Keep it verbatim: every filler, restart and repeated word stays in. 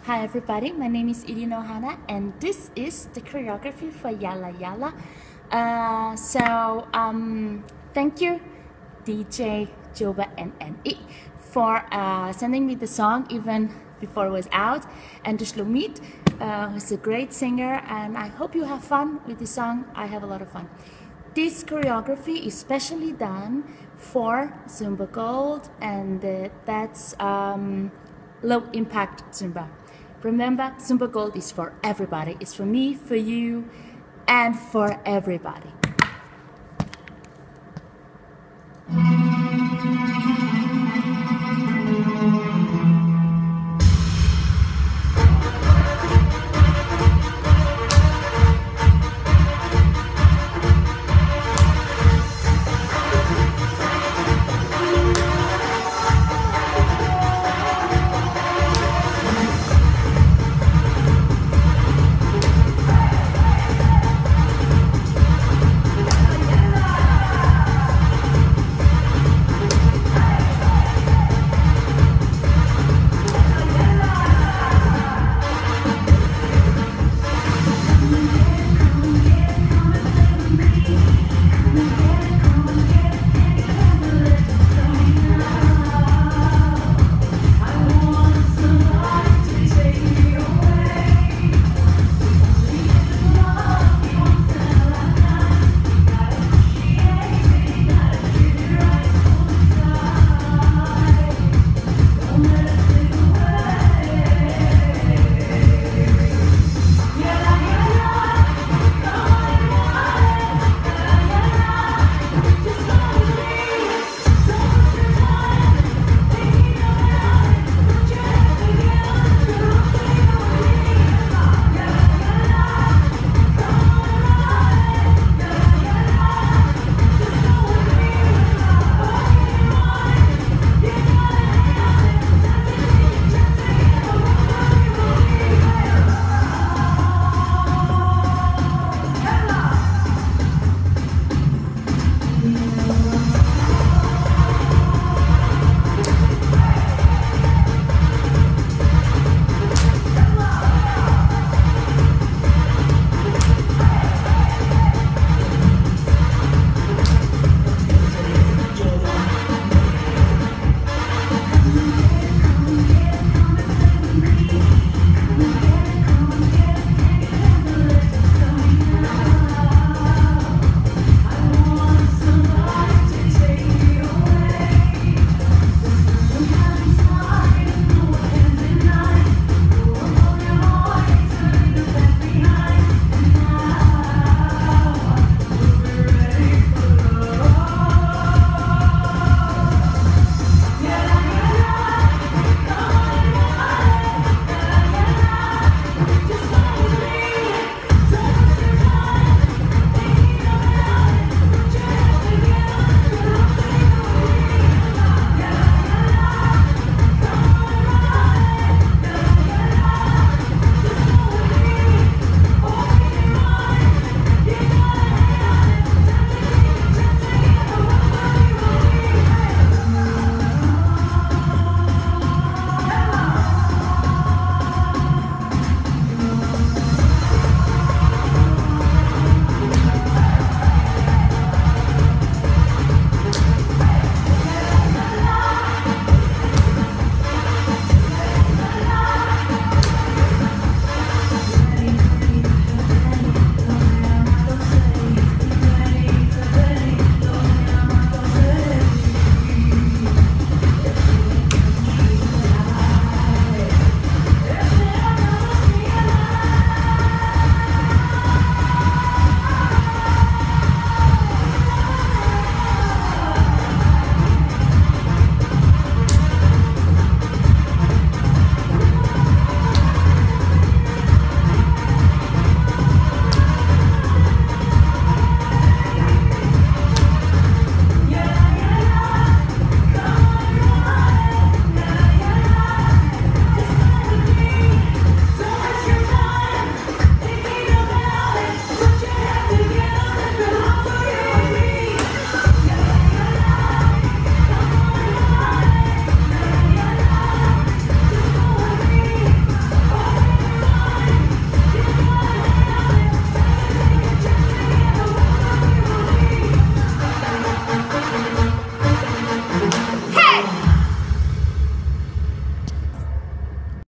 Hi everybody, my name is Irina ohana and this is the choreography for Yalla Yalla. Uh, so um, thank you D J Joba and N E for uh, sending me the song even before it was out, and to Shlomit, uh, who's a great singer, and I hope you have fun with the song. I have a lot of fun. This choreography is specially done for Zumba Gold, and uh, that's um, low impact Zumba. Remember, Zumba Gold is for everybody. It's for me, for you, and for everybody.